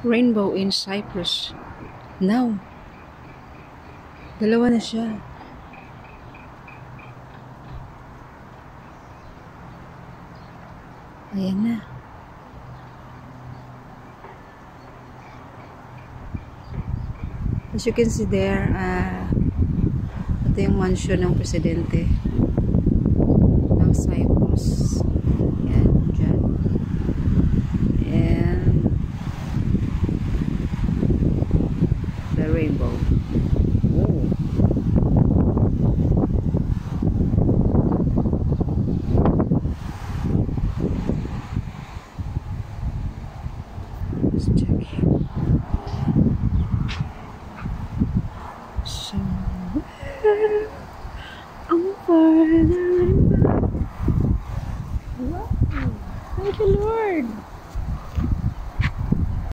Rainbow in Cyprus. Now, dalawa na siya. Ayan na. As you can see there, ito yung mansion ng presidente ng Cyprus. Ayan, dyan. And the rainbow. Oh. Let's check here.